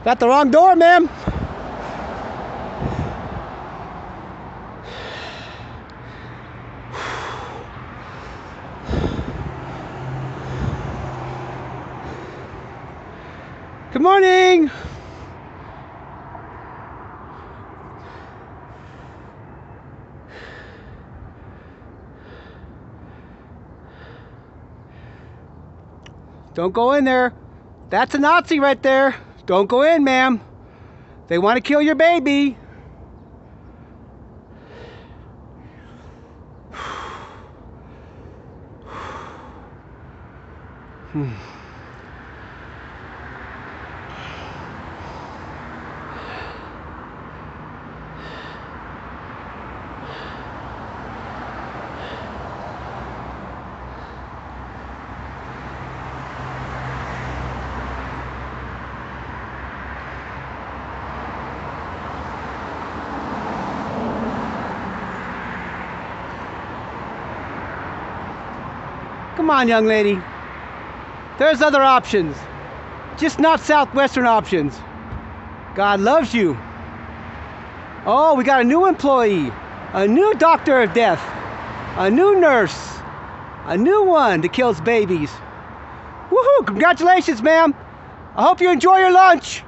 Got the wrong door, ma'am. Good morning. Don't go in there. That's a Nazi right there. Don't go in, ma'am. They want to kill your baby. Come on, young lady. There's other options. Just not southwestern options. God loves you. Oh, we got a new employee. A new doctor of death. A new nurse. A new one that kills babies. Woohoo! Congratulations, ma'am. I hope you enjoy your lunch.